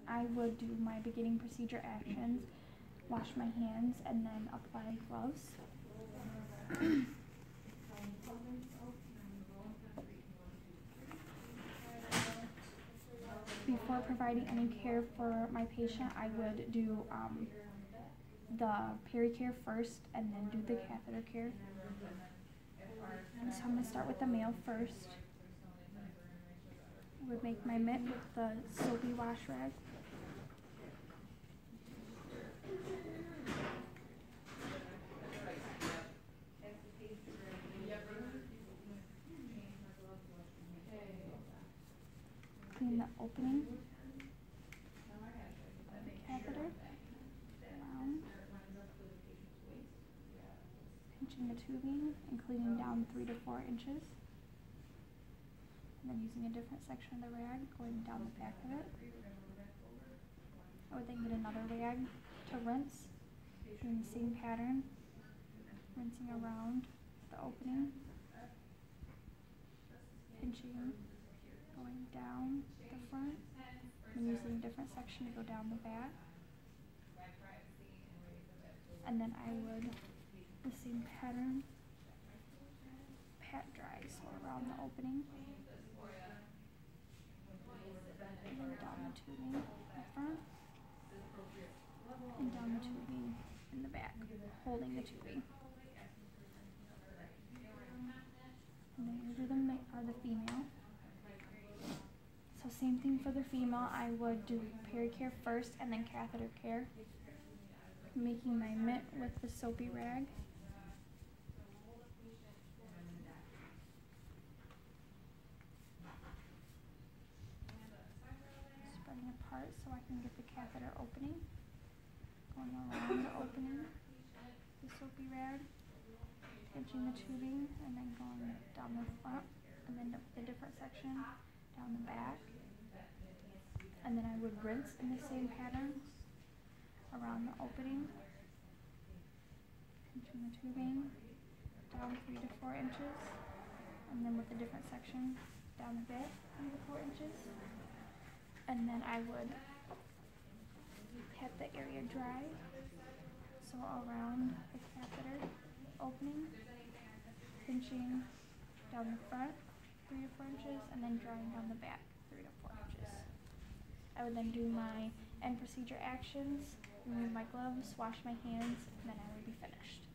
I would do my beginning procedure actions, wash my hands, and then apply gloves. Before providing any care for my patient, I would do the peri-care first and then do the catheter care. And so I'm going to start with the male first. I would make my mitt with the soapy wash rag. Clean the opening of the catheter around, pinching the tubing and cleaning down 3 to 4 inches. And then using a different section of the rag, going down the back of it. I would then get another rag to rinse, doing the same pattern, rinsing around the opening, pinching, going down the front, and using a different section to go down the back. And then I would, the same pattern, pat dry, so around the opening. And then down the tubing in the front, and down the tubing in the back, holding the tubing. And then you do the female. So same thing for the female, I would do peri-care first and then catheter care. Making my mitt with the soapy rag. Spreading apart so I can get the catheter opening. Going around the opening, the soapy rag, pinching the tubing, and then going down the front, and then the different section down the back. And then I would rinse in the same pattern around the opening, pinching the tubing down 3 to 4 inches, and then with a different section down the back 3 to 4 inches. And then I would pat the area dry, so around the catheter opening, pinching down the front 3 to 4 inches, and then drying down the back 3 to 4 inches. I would then do my end procedure actions, remove my gloves, wash my hands, and then I would be finished.